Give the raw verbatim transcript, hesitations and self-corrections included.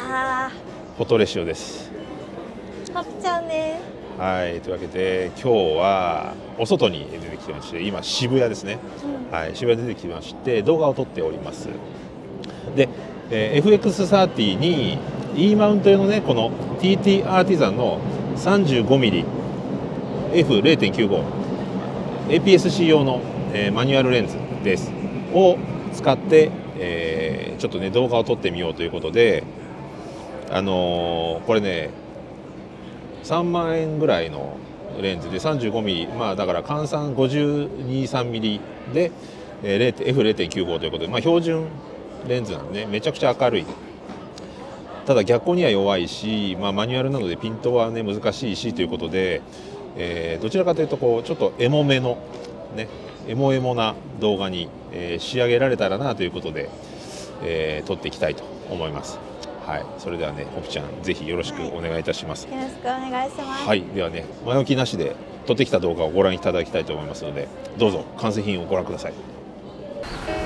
あフォトレシオです。 ー、ほっちゃんです。 はい、というわけで今日はお外に出てきてまして、今渋谷ですね、うん、はい、渋谷に出てきてまして動画を撮っております。で、えー、エフエックスサーティー に E マウント用のねこの ティーティー アーティザンの さんじゅうごミリエフゼロてんきゅうご エーピーエスシー 用の、えー、マニュアルレンズですを使って、えー、ちょっとね動画を撮ってみようということで、あのー、これねさんまんえんぐらいのレンズで さんじゅうごミリ、まあだから換算ごじゅうに、さんミリで エフゼロてんきゅうご ということで、まあ標準レンズなんでね、めちゃくちゃ明るい。ただ逆光には弱いし、まあ、マニュアルなのでピントはね難しいしということで、えー、どちらかというとこうちょっとエモめのねエモエモな動画に、えー、仕上げられたらなということで、えー、撮っていきたいと思います。はい、それではね、ほぴちゃんぜひよろしくお願いいたします。 はい、よろしくお願いします。 はい、ではね、前置きなしで撮ってきた動画をご覧いただきたいと思いますので、どうぞ完成品をご覧ください。